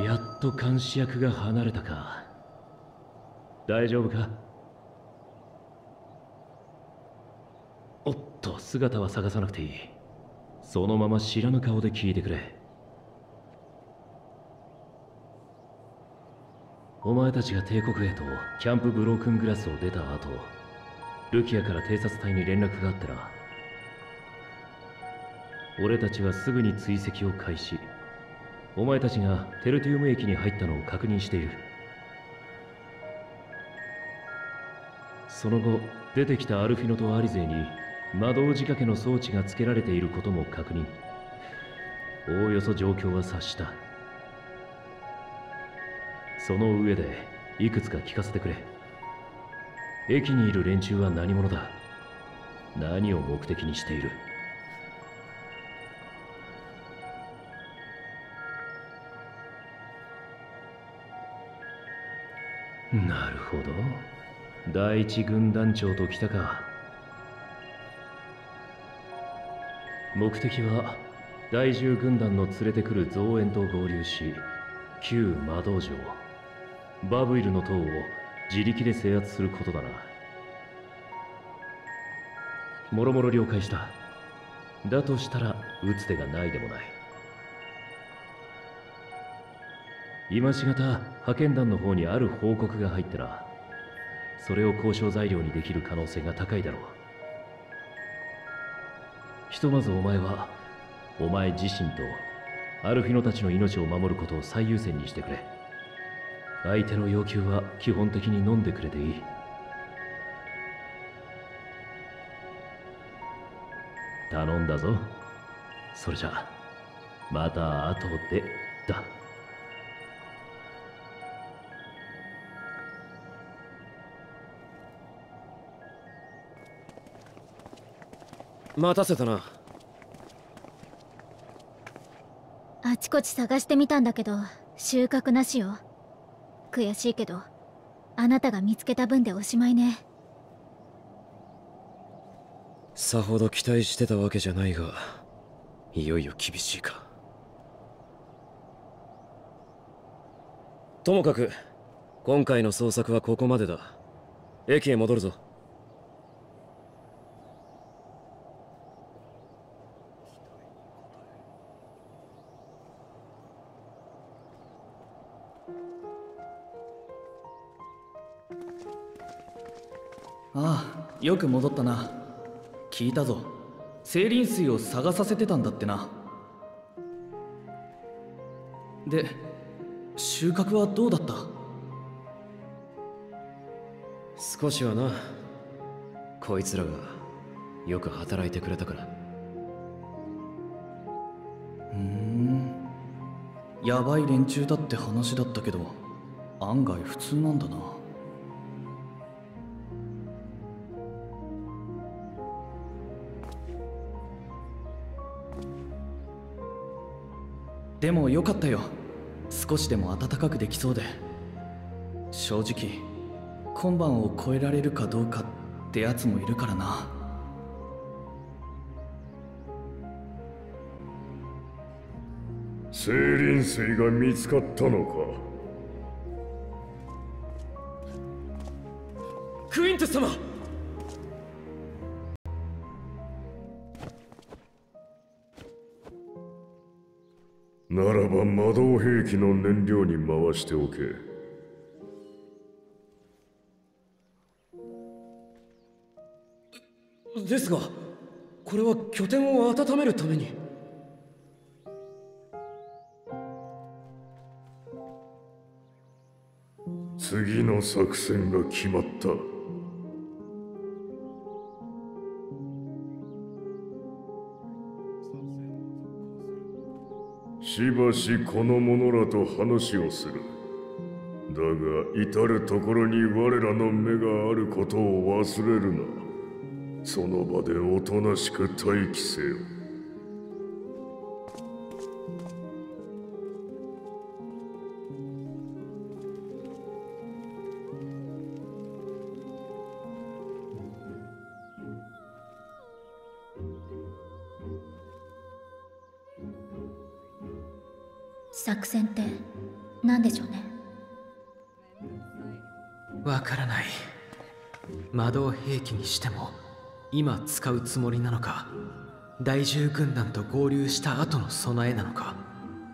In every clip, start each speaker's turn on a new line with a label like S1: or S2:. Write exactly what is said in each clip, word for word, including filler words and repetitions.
S1: やっと監視役が離れたか。大丈夫か？おっと、姿は探さなくていい。そのまま知らぬ顔で聞いてくれ。お前たちが帝国へとキャンプブロークングラスを出た後、ルキアから偵察隊に連絡があってな。俺たちはすぐに追跡を開始。お前たちがテルティウム駅に入ったのを確認している。その後、出てきたアルフィノとアリゼに魔導仕掛けの装置が付けられていることも確認。おおよそ状況は察した。その上でいくつか聞かせてくれ。駅にいる連中は何者だ？何を目的にしている？なるほど。第一軍団長と来たか。目的は第十軍団の連れてくる増援と合流し、旧魔導城バブイルの塔を自力で制圧することだな。もろもろ了解した。だとしたら打つ手がないでもない。今しがた派遣団の方にある報告が入ってな。それを交渉材料にできる可能性が高いだろう。ひとまずお前はお前自身とアルフィノたちの命を守ることを最優先にしてくれ。相手の要求は基本的に飲んでくれていい。頼んだぞ。それじゃまた後でだ。
S2: 待たせたな。
S3: あちこち探してみたんだけど収穫なしよ。悔しいけどあなたが見つけた分でおしまいね。
S2: さほど期待してたわけじゃないが、いよいよ厳しいか。ともかく今回の捜索はここまでだ。駅へ戻るぞ。
S4: ああ、よく戻ったな。聞いたぞ。青林水を探させてたんだってな。で、収穫はどうだった？
S2: 少しはな。こいつらがよく働いてくれたから。
S4: ふん、やばい連中だって話だったけど案外普通なんだな。でもよかったよ。少しでも暖かくできそうで。正直今晩を越えられるかどうかってやつもいるからな。
S5: 青林水が見つかったのか？
S2: クイントス様！
S5: ならば魔導兵器の燃料に回しておけ。
S2: ですが、これは拠点を温めるために。
S5: 次の作戦が決まった。しばしこの者らと話をする。だが至る所に我らの目があることを忘れるな。その場でおとなしく待機せよ。
S3: 作戦ってなんでしょうね。
S2: わからない。魔導兵器にしても今使うつもりなのか、第十軍団と合流した後の備えなのか。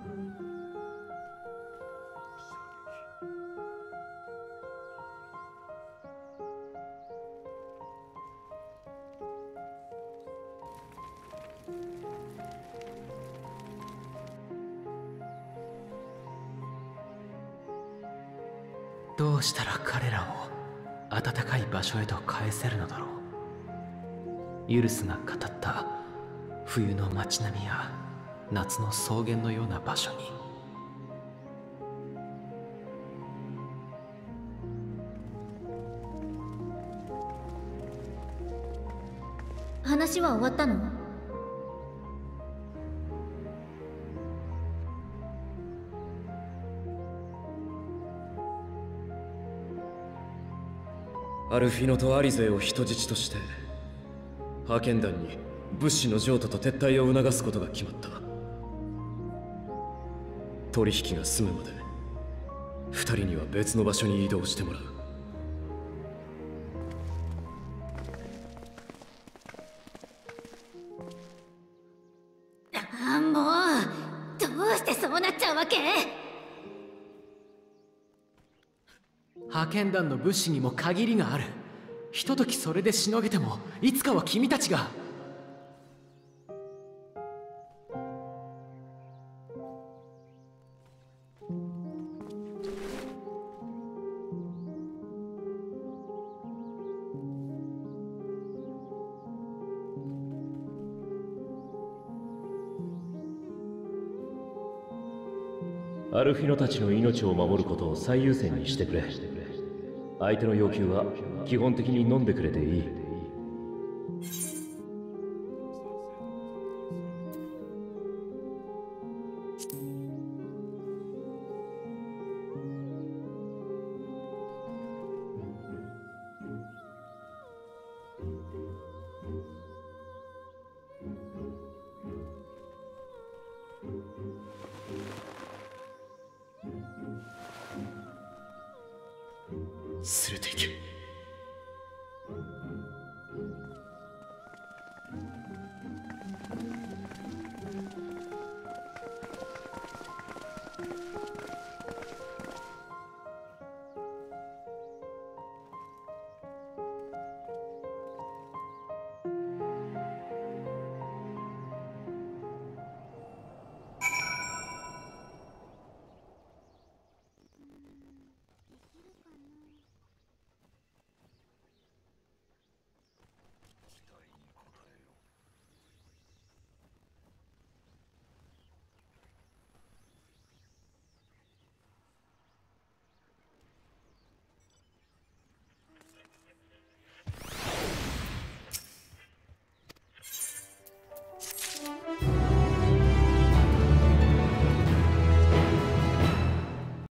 S2: どうしたら彼らを暖かい場所へと返せるのだろう。ユルスが語った冬の街並みや夏の草原のような場所に。
S3: 話は終わったの？
S2: アルフィノとアリゼを人質として派遣団に物資の譲渡と撤退を促すことが決まった。取引が済むまで二人には別の場所に移動してもらう。
S3: ああ、もうどうしてそうなっちゃうわけ？
S2: 派遣団の物資にも限りがある。ひとときそれでしのげてもいつかは君たちが。
S1: アルフィノたちの命を守ることを最優先にしてくれ。相手の要求は基本的に飲んでくれていい。
S2: 連れて行け。